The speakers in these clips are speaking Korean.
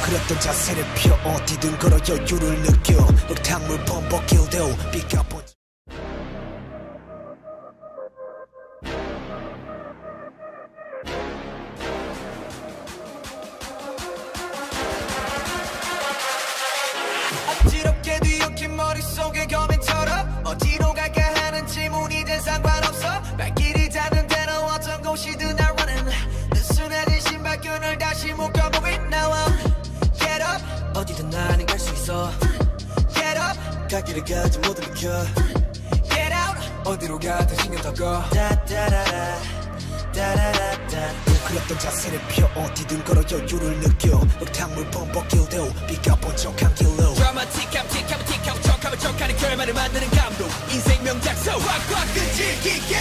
웅크렸던 자세를 펴 어디든 걸어 여유를 느껴 흙탕물 범벅길도 비껴본 어지럽게 뒤엉킨 머릿속에 거맨처럼 어디로 갈까 하는 질문이든 상관없어 발길이 닿는 대로 어떤 곳이든 I running 느슨해진 신발끈을 다시 묶어보고 나와 Get up 어디든 나는 갈 수 있어 Get up 갈 길을 가지 모두 비켜 Get out 어디로 가든 신경 더 꺼 다다라라 다라라다 웅크렸던 자세를 펴 어디든 걸어 여유를 느껴 흙탕물 범벅길도 비껴본 척한 길로 드라마틱함 틱하면 틱하고 척하면 척하는 결말을 만드는 감독 인생 명작서 꽉꽉 끈질기게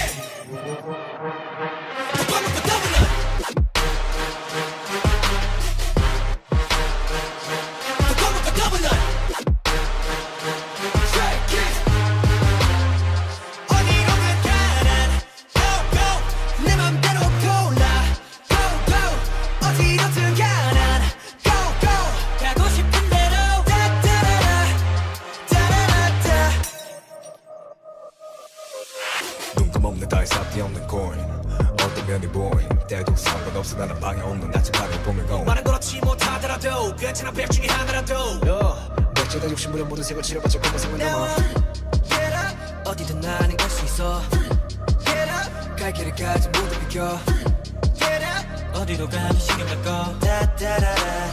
없는 다이 삽디 없는 코인 어떤 면이 보인 때도 상관없어 나는 방향 없는 나침반을 보면 고 말은 그렇지 못하더라도 괜찮아 백 중에 하나라도 맥주다 욕심부려 모든 색을 치러봤자 검은색을 넘어 Get up 어디든 나는 갈 수 있어 Get up 갈 길을 가지 모두 비켜 Get up 어디로 가든 신경 안 꺼 다다라라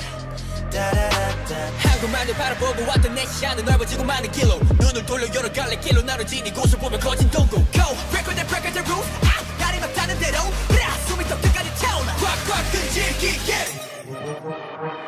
한국만을 바라보고 왔던 내 시야는 넓어지고 많은 길로 눈을 돌려 여러 갈래 길로 나눠진 이곳을 보면 거진 동공 Go! Break the roof 날이 막 타는 대로 숨이 더 끝까지 차올라 꽉꽉 끈질기게